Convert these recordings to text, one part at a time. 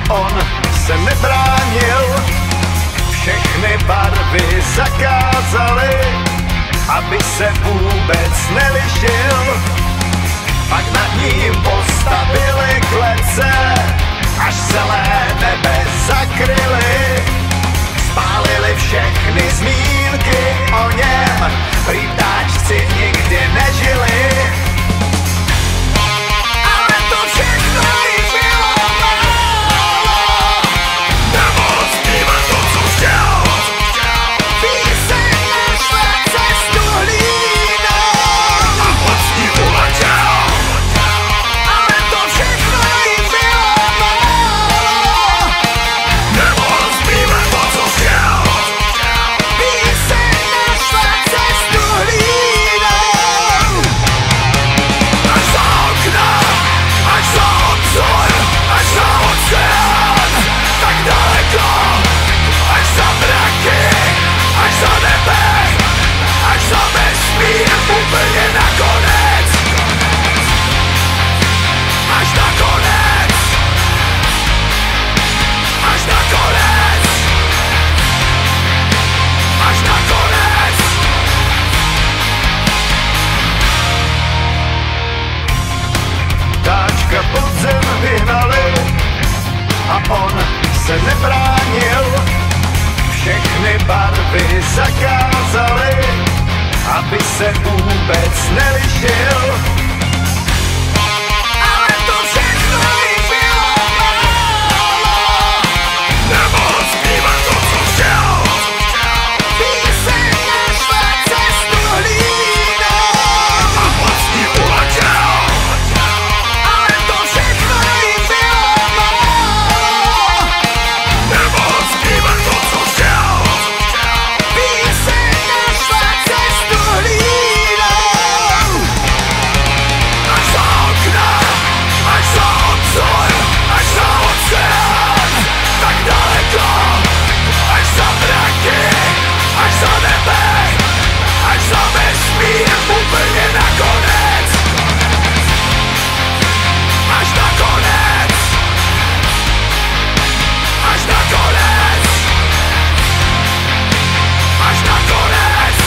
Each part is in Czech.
on se nebránil. Všechny barvy zakázali, aby se vůbec nelišil. Pak nad ním postavili klece, až celé nebe zakryli. Spálili všechny zmínky o něm, prý ptáčci nikdy nežili. Ale to všechno jí bylo málo. Nemohl zpívat to, co chtěl. Píseň našla cestu hlínou a pod s ní uletěl. Ale to všechno jí bylo málo. Nemohl zpívat to, co chtěl. Píseň našla cestu hlínou. Až za okna, až za obzor, až za oceán, tak daleko, až za mraky, až za nebe, až za vesmír, úplně nakonec. Až nakonec. Až nakonec. Až nakonec. Ptáčka pod zem vyhnali a on se nebránil. Všechny barvy zakázali, aby se vůbec nelišil. Ale to všechno jí bylo málo. Nemohl zpívat to, co chtěl. Píseň našla cestu hlínou a pod s ní uletěl. Ale to všechno jí bylo málo. Nemohl zpívat to, co chtěl. Píseň našla cestu hlínou. Až za okna, až za obzor, až za oceán, tak daleko, až za mraky, až za nebe, až za vesmír, úplně nakonec. Až nakonec. Až nakonec. Až nakonec.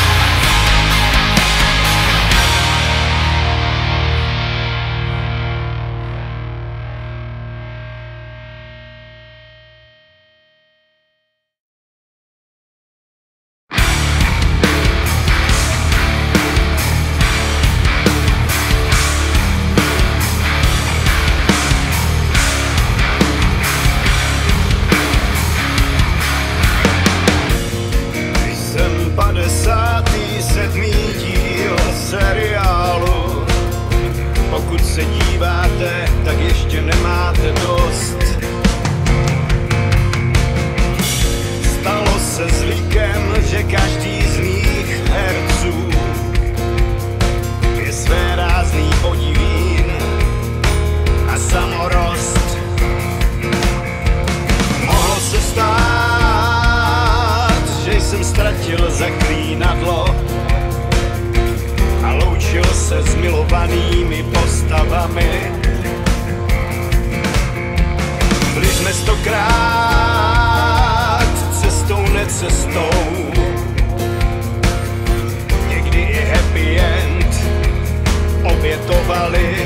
Jsem 57. díl seriálu. Pokud se díváte, tak ještě nemáte dost. Stalo se zvykem, že každý z mých herců je svérázný podivín a samorost. Mohlo se stát, že jsem ztratil zaklínadlo a loučil se s milovanými postavami. Byli jsme 100krát cestou necestou, někdy i happy end obětovali.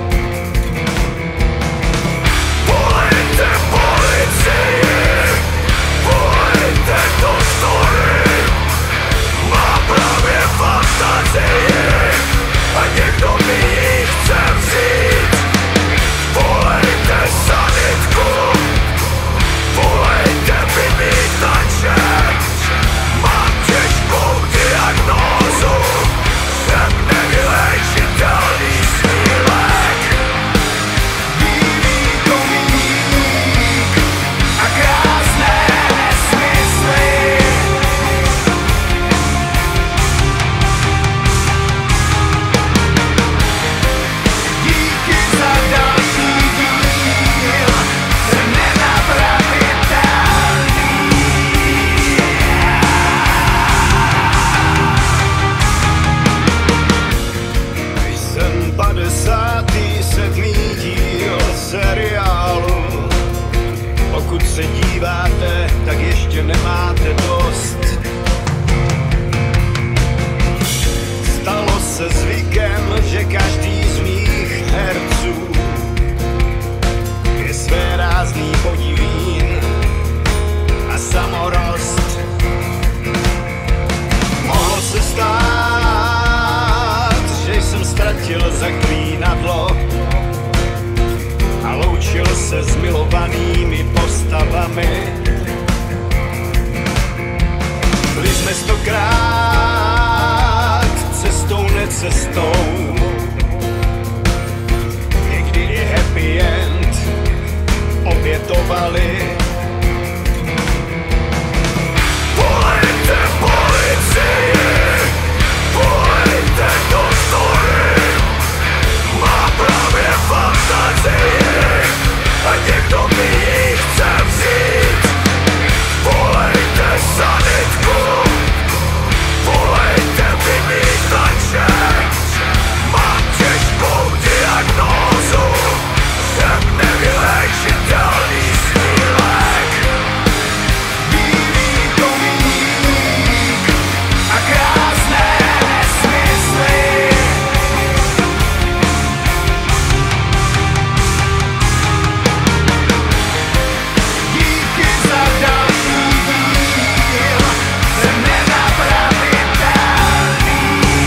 Volejte policii, volejte doktory, má právě fantazii a někdo mi ji chce vzít. Volejte sanitku, volejte vymítače, mám těžkou diagnózu, jsem nevyléčitelný snílek. Bílý komíník a krásné nesmysly. zpíváte, tak ještě nemáte dost. Stalo se zvykem, že každý z mých herců je své rázný podivín a samorost. Mohlo se stát, že jsem ztratil zaklínadlo a loučil se s milovanými postavami. Byli jsme 100krát cestou necestou, někdy i happy end obětovali. Volejte policii, volejte do story, má právě fantazii a někdo mi ji chce vzít. Volejte sanitku, volejte vymítače, mám těžkou diagnózu, jsem nevyléčitelný snílek. Bílý komík a krásné nesmysly. Díky za další díl, jsem nenapravitelný.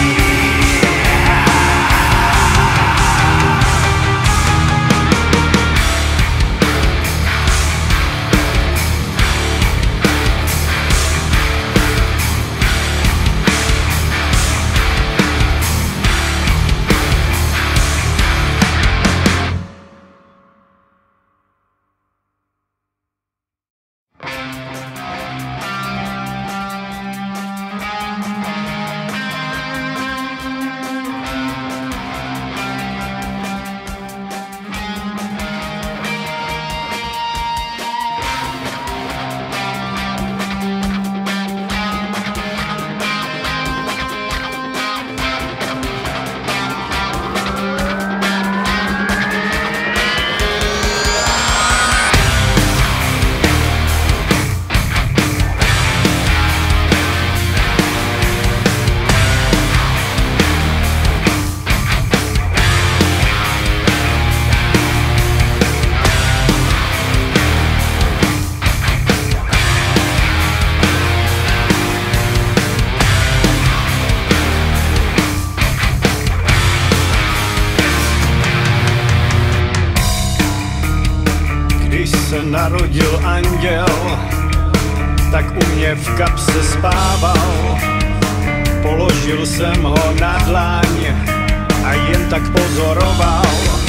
Narodil anděl, tak u mě v kapse spával. Položil jsem ho na dlaň a jen tak pozoroval.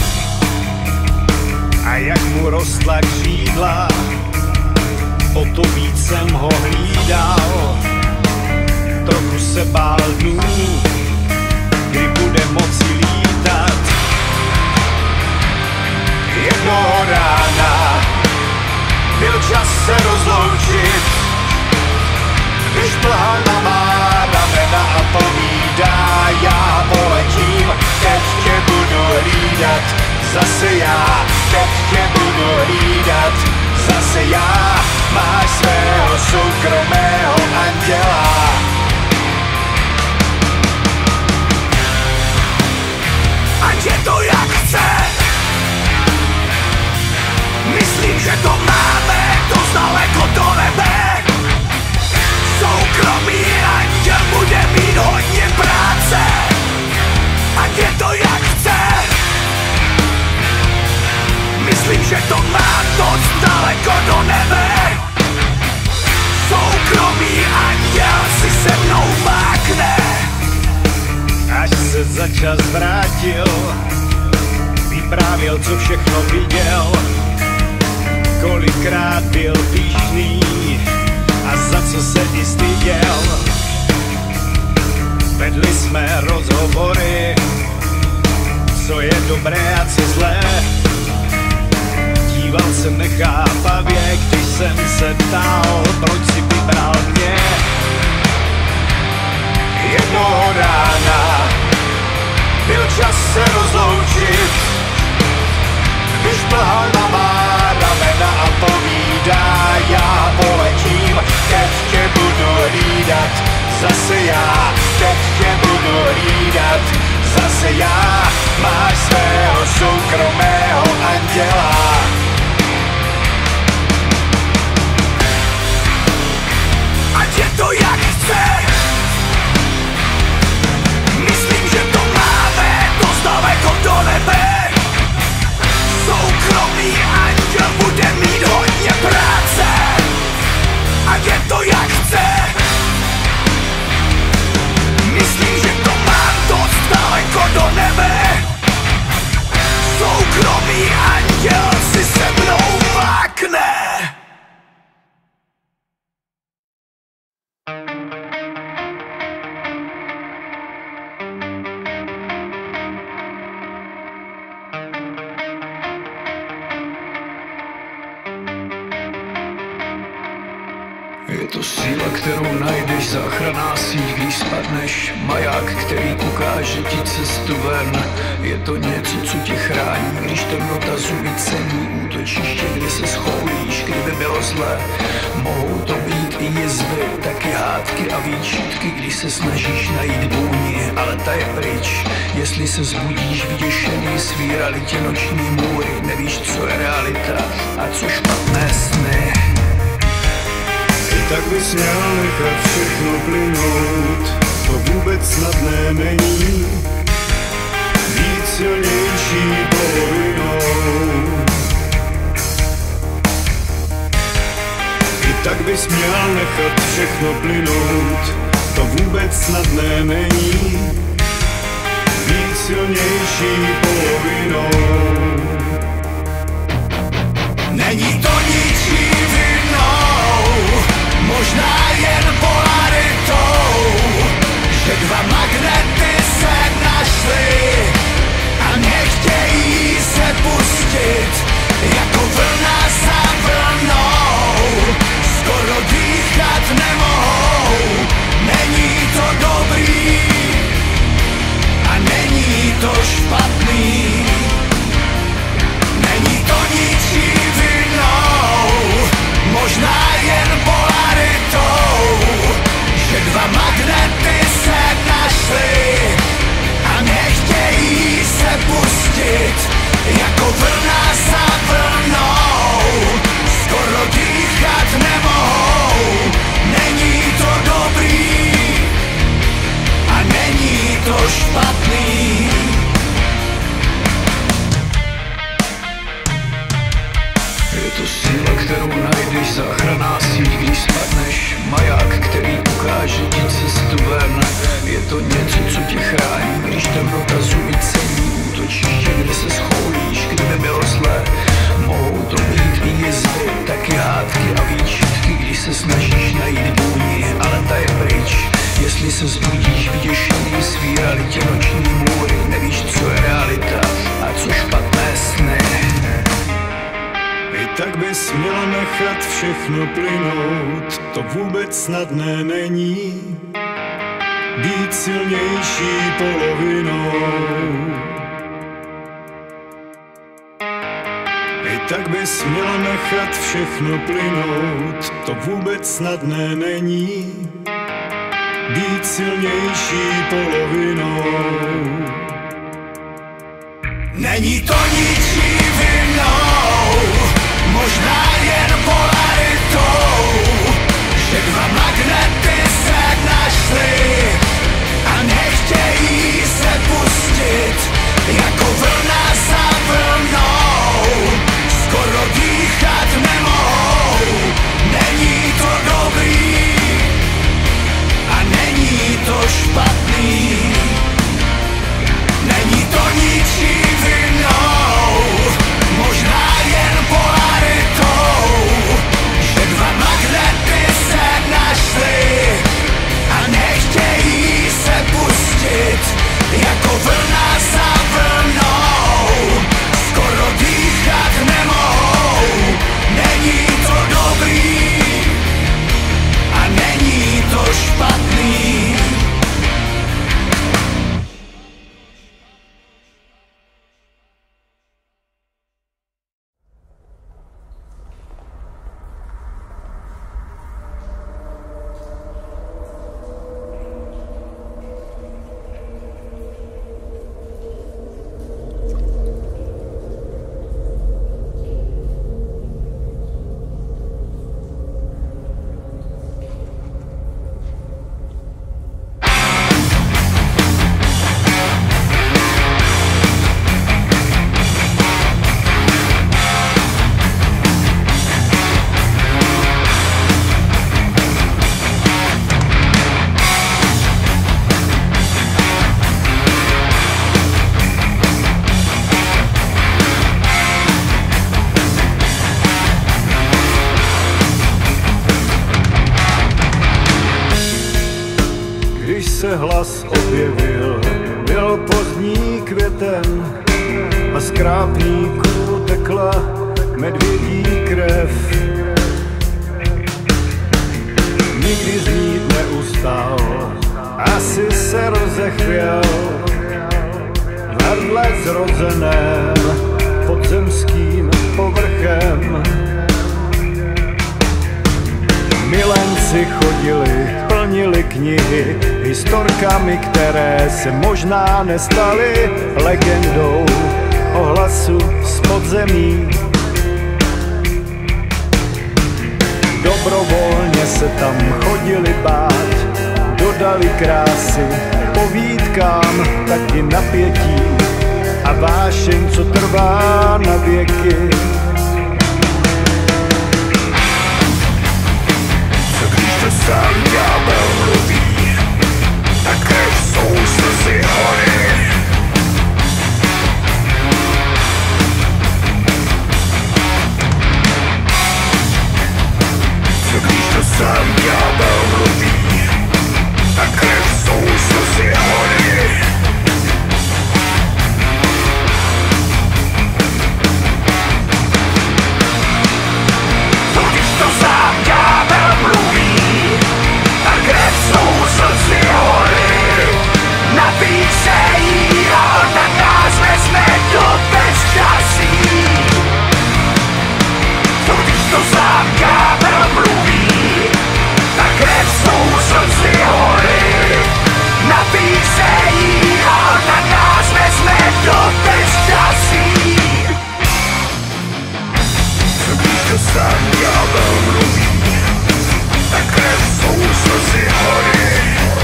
A jak mu rostla křídla, o to víc jsem ho hlídal. Trochu se bál dnů, kdy bude moci lítat. Jednoho rána byl čas se rozloučit, když plhal na má ramena a povídá: já poletím, teď tě budu hlídat, zase já, teď tě budu hlídat, zase já, máš svého soukromého anděla. Ať je to jak chce, myslím, že to máme dost daleko do nebe. Soukromý anděl bude mít hodně práce, ať je to jak chce. Myslím, že to má dost daleko do nebe. Soukromý anděl si se mnou mákne. Až se za čas vrátil, vyprávěl, co všechno viděl. Kolikrát byl pyšný a za co se i styděl. Vedli jsme rozhovory, co je dobré a co zlé. Díval jsem nechápavě, když jsem se ptal, proč si vybral mě. Jednoho rána byl čas se rozloučit, když plhal na má ramena a povídá: já zase já teď tě budu hlídat, zase já, máš svého soukromého anděla. Ať je to jak chce, myslím, že to máme dost daleko do nebe. Soukromý anděl bude mít hodně práce, ať je to jak chce. Myslím, že to mám dost daleko do nebe. Soukromý anděl si se mnou mákne. Je to síla, kterou najdeš, záchranná síť, když spadneš, maják, který ukáže ti cestu ven. Je to něco, co tě chrání, když temnota zuby cení, útočiště, kde se schoulíš, kdyby bylo zlé. Mohou to být i jizvy, taky hádky a výčitky, když se snažíš najít vůni, ale ta je pryč. Jestli se zbudíš vyděšený svý realitě noční můry, nevíš, co je realita a co špatné sny. Tak bys měl nechat všechno plynout, to vůbec snadné není. Být silnější polovinou. I tak bys měl nechat všechno plynout, to vůbec snadné není. Být silnější polovinou. Není to ničí vinou, možná jen polaritou, že dva magnety se našly a nechtějí se pustit, jako vlna za vlnou, skoro dýchat nemohou. Není to dobrý a není to špatný. Není to ničí vinou, možná jen polaritou, že dva magnety se našly a nechtějí se pustit, jako vlna za vlnou, skoro dýchat nemohou. Není to dobrý a není to špatný. Je to síla, kterou najdeš, záchranná síť, když spadneš, maják, který ukáže ti cestu ven. Je to něco, co tě chrání, když temnota zuby cení, útočiště, kde se schoulíš, kdyby bylo zlé. Mohou to být i jizvy, taky hádky a výčitky, když se snažíš najít vůni, ale ta je pryč. Jestli se zbudíš vyděšený svý realitě noční můry, nevíš, co je realita a co špatné sny. I tak bys měla nechat všechno plynout, to vůbec snadné není. Být silnější polovinou. I tak bys měla nechat všechno plynout, to vůbec snadné není. Být silnější polovinou. Není to ničí vinou, možná jen polaritou, že dva magnety se našly a nechtějí se pustit, jako vlna za vlnou, skoro dýchat nemohou. Není to dobrý a není to špatný. Není to ničí vinou, možná jen polaritou, se hlas objevil, byl pozdní květen a z krápníků tekla medvědí krev. Nikdy znít neustál, asi se rozechvěl vedle zrozeném podzemským povrchem. Milenci chodili, plnili knihy historkami, které se možná nestaly legendou o hlasu z podzemí. Dobrovolně se tam chodili bát, dodali krásy povídkám, taky napětí a vášeň, co trvá na věky. Sám ďábel mluví, také jsou slzy hory. Co když to sám ďábel mluví, také jsou slzy hory. Co když to sám ďábel mluví, krev jsou slzy hory, napít se jí a tak nás vezme do bezčasí. Co když to sám ďábel mluví, tak krev jsou slzy hory, napít se jí a tak nás vezme do bezčasí. Co když to sám ďábel mluví, tak krev jsou slzy hory.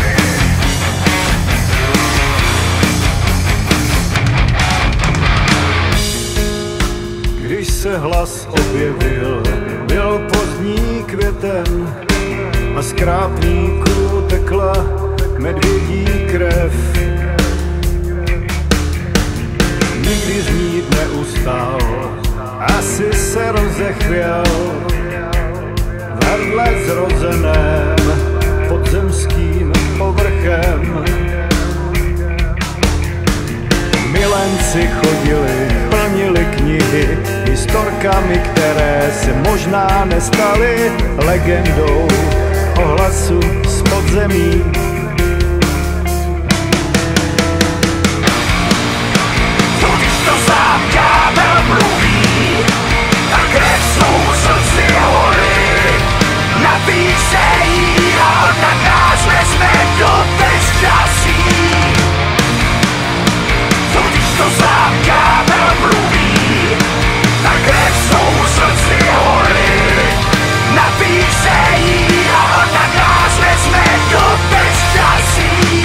Když se hlas objevil, byl pozdní květen a z krápníků tekla medvědí krev. Nikdy znít neustál, asi se rozechvěl vedle zrozeném podzemským povrchem. Milenci chodili, plnili knihy historkami, které se možná nestaly legendou o hlasu z podzemí. Co když to sám ďábel mluví, tak krev jsou slzy hory, napít se jí a tak nás vezme do bezčasí. Co když to sám ďábel mluví, tak krev jsou slzy hory, napít se jí a tak nás vezme do bezčasí.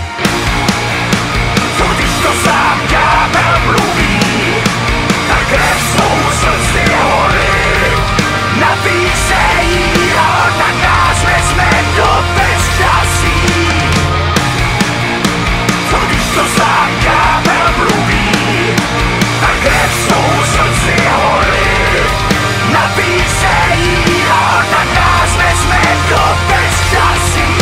Co když to sám ďábel mluví, tak krev jsou slzy hory, napít se jí a tak nás vezme do bezčasí. Co když to sám ďábel mluví, tak krev jsou slzy hory, napít se jí a tak nás vezme do bezčasí.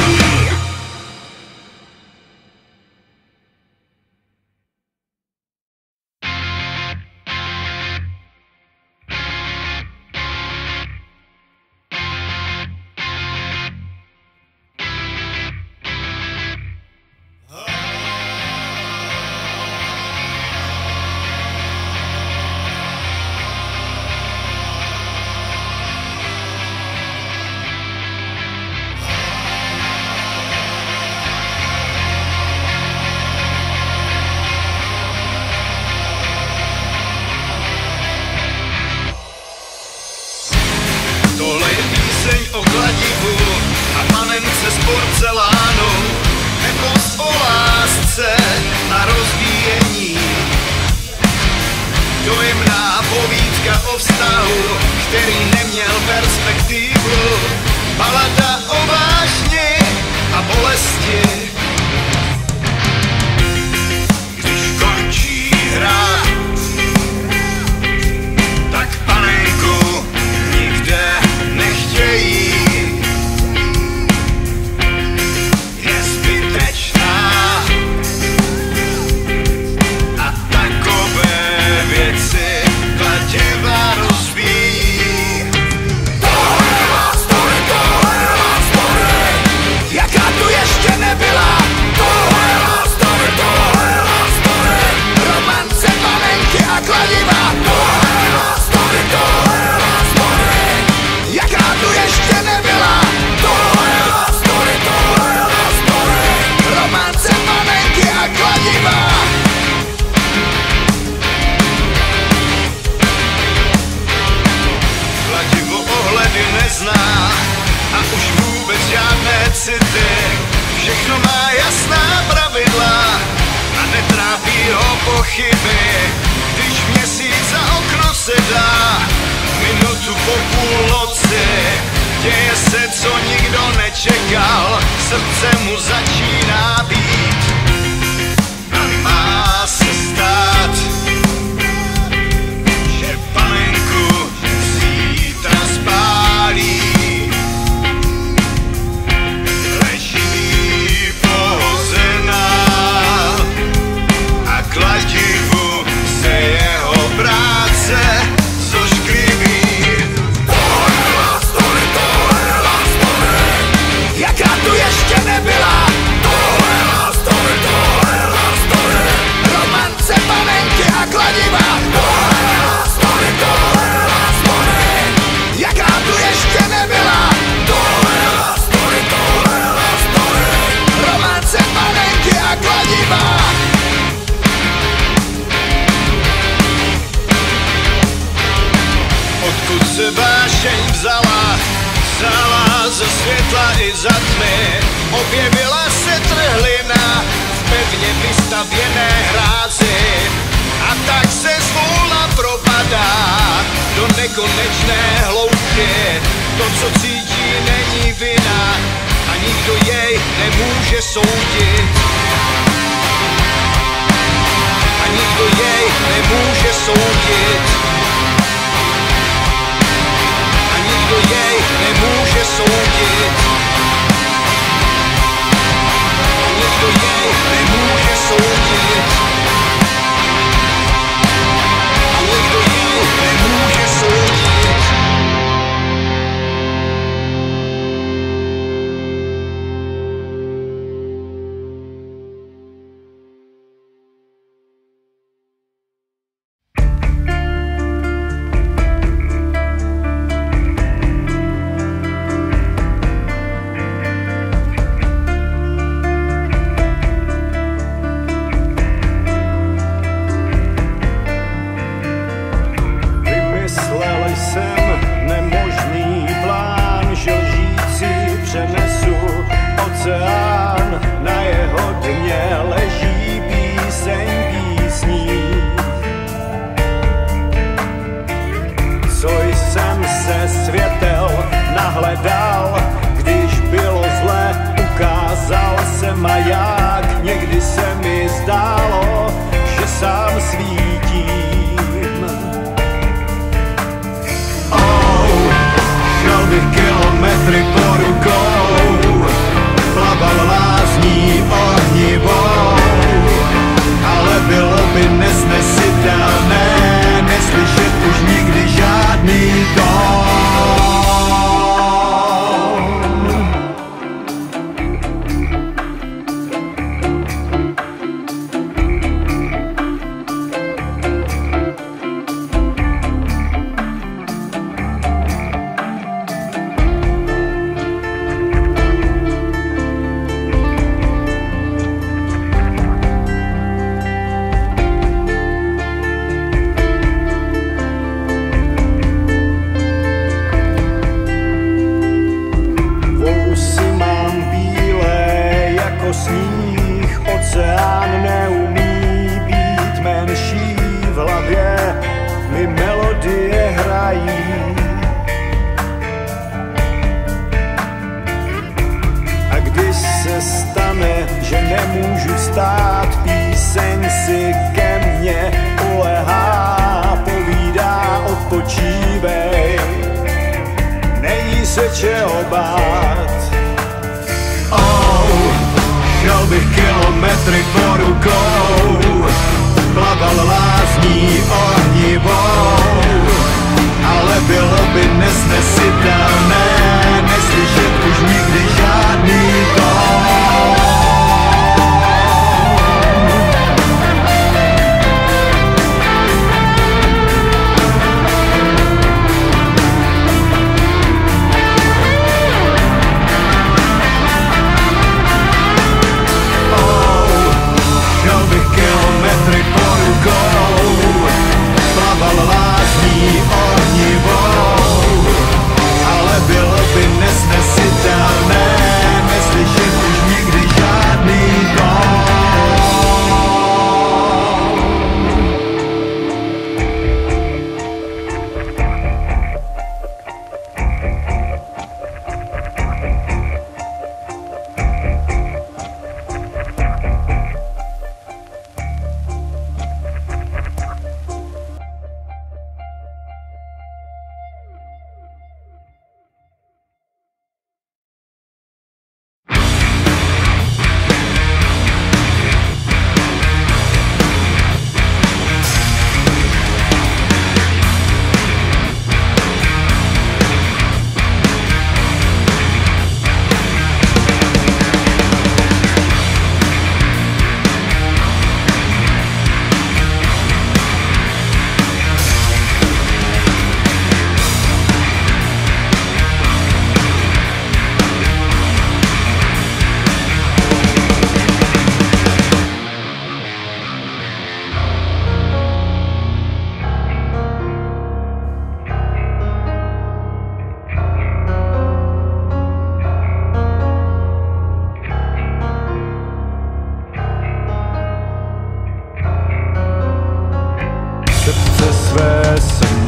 Tohle je píseň o kladivu a panence z porcelánu, epos o lásce a rozbíjení. Dojemná povídka o vztahu, který neměl perspektivu, balada o vášni a bolesti. Když končí hra, tak panenku nikde nechtějí. Je zbytečné pochyby, když měsíc za okno se dá, minutu po půlnoci, děje se, co nikdo nečekal, srdce mu začíná být a má se stát, že panenku zítra spálí. Leží pohozená a kladivu se jeho práce zoškliví. Jaká tu ještě nebyla? Romance, panenky a kladiva. Jaká tu ještě nebyla? Romance, panenky a kladiva. Odkud se vášeň vzala ze světla i za tmy, objevila se trhlina v pevně vystavěné hrázi a tak se zvolna propadá do nekonečné hloubky. To, co cítí, není vina a nikdo jej nemůže soudit. A nikdo jej nemůže soudit. A nikdo jej nemůže soudit. A nikdo jej nemůže soudit. A nikdo jej nemůže soudit. Kilometry po rukou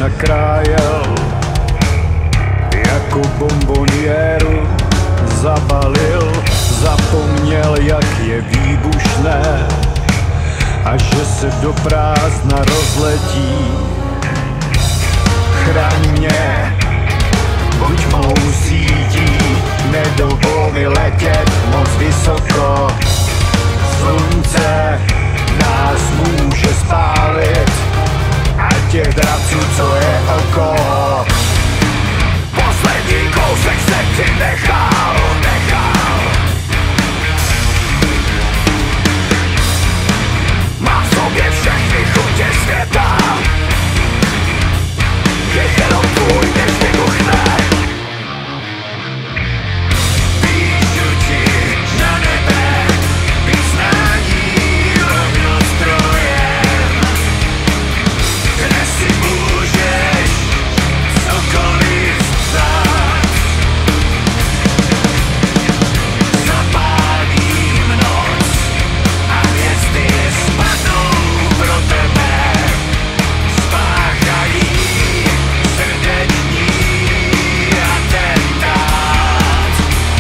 nakrájel, jako bombonieru zabalil, zapomněl, jak je výbušné a že se do prázdna rozletí. Chraň mě, buď mou sítí, nedovol mi letět moc vysoko. Slunce nás může spálit a těch dravců, co je okolo. Poslední kousek se ti nechal. Má v sobě všechny chutě světa, je jenom tvůj, než vybuchne. Píšu ti na nebe vyznání rovno strojem, kde si můžeš cokoliv psát. Zapálím noc a hvězdy spadnou pro tebe, spáchají srdeční atentát.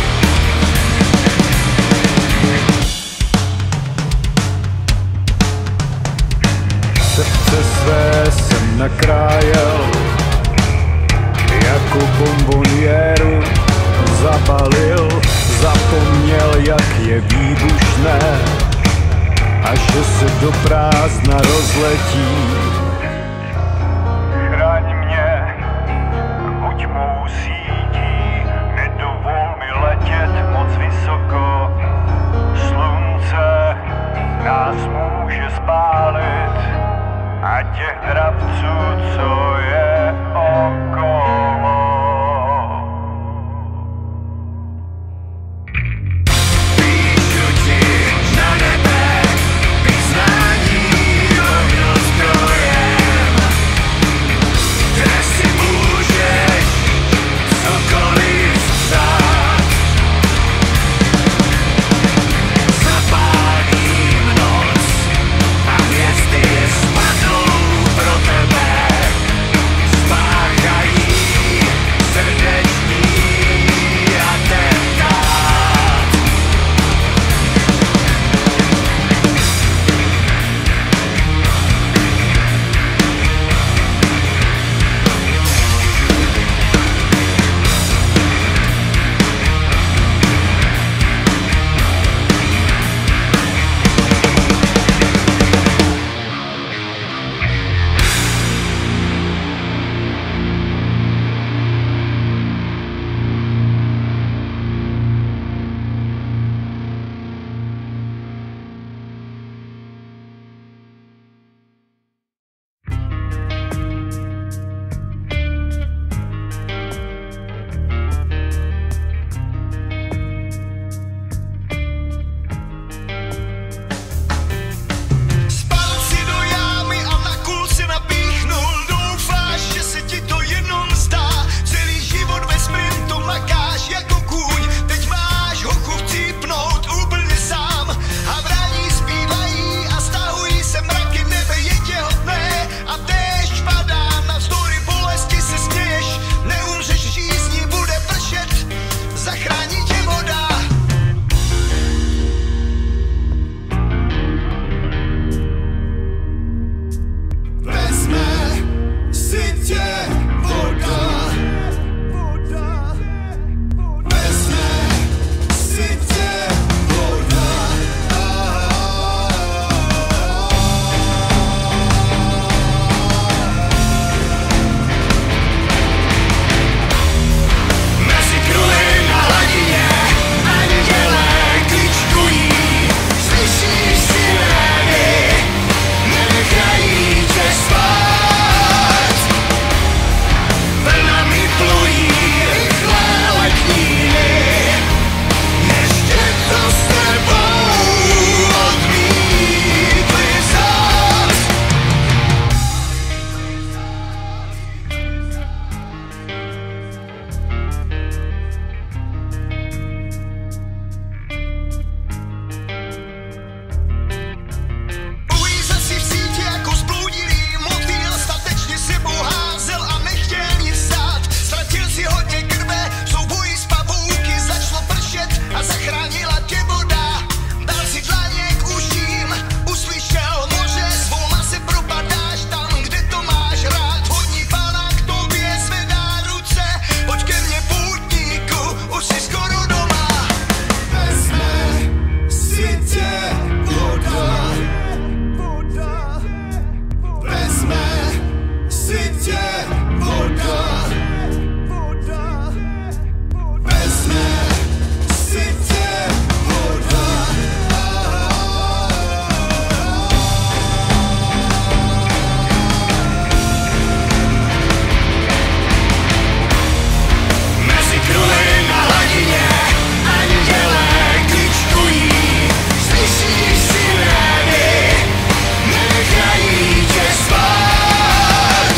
Srdce své jsem nakrájel, jako bombonieru zabalil, zapomněl, jak je výbušné a že se do prázdna rozletí. Chraň mě, buď mou sítí, nedovol mi letět moc vysoko. Slunce nás může spálit a těch dravců, co je okolo. Píšu ti na nebe vyznání rovno strojem, kde si můžeš cokoliv psát. Zapálím noc a hvězdy spadnou pro tebe, si tě voda, vezme si tě voda. Mezi kruhy na hladině andělé kličkují, slyšíš sirény, nenechají tě spát.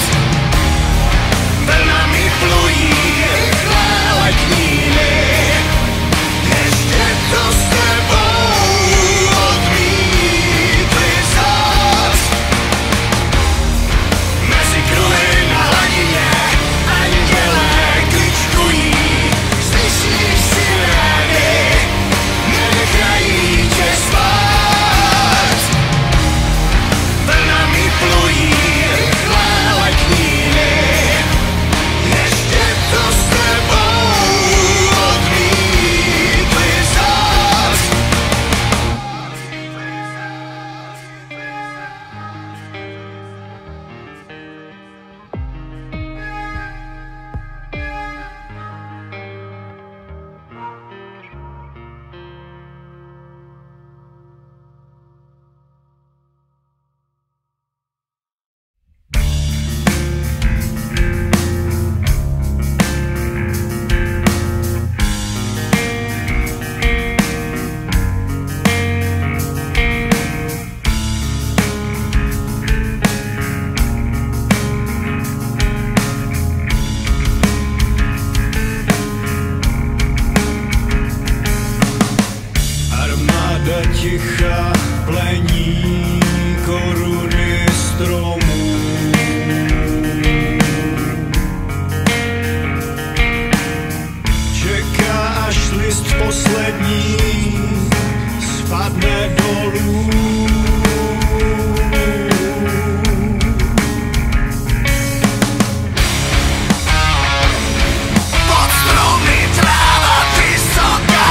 Vlnami plují rychlé letníny, ještě to s tebou odmítli zas. Mezi kruhy na hladině andělé kličkují, slyšíš sirény, nenechají tě spát. Vlnami plují rychlé letníny, ještě to s tebou odmítli zas. Armáda ticha plení koruny stromů. Čeká, až list poslední spadne dolů. Pod stromy tráva vysoká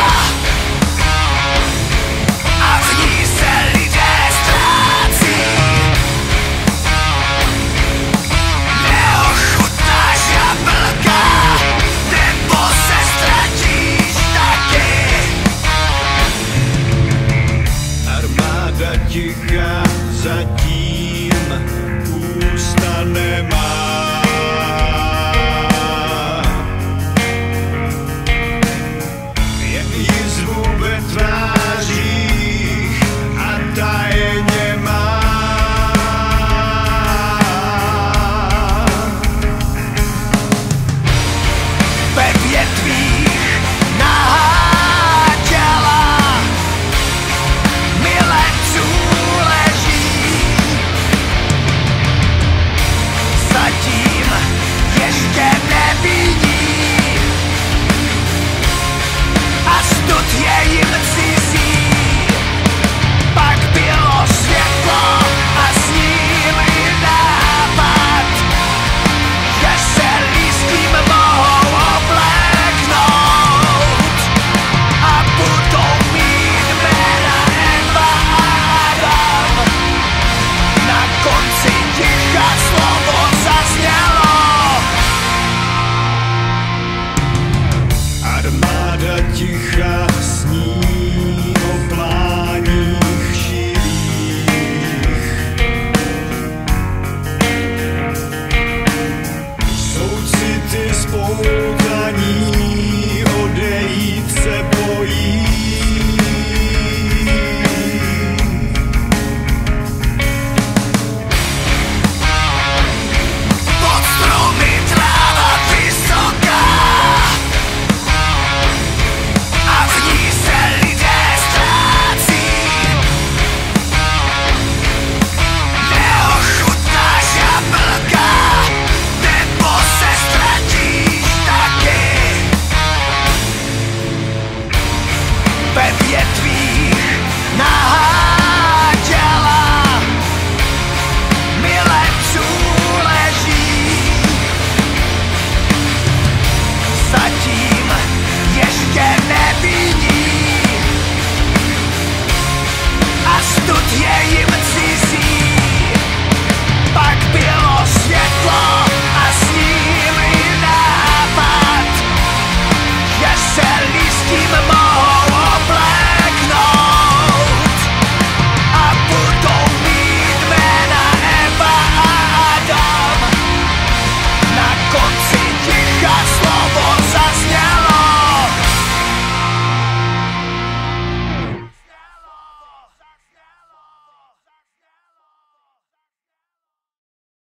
a v ní se lidé ztrácí. Neochutnáš jablka, nebo se ztratíš taky. Armáda ticha zatím ústa nemá.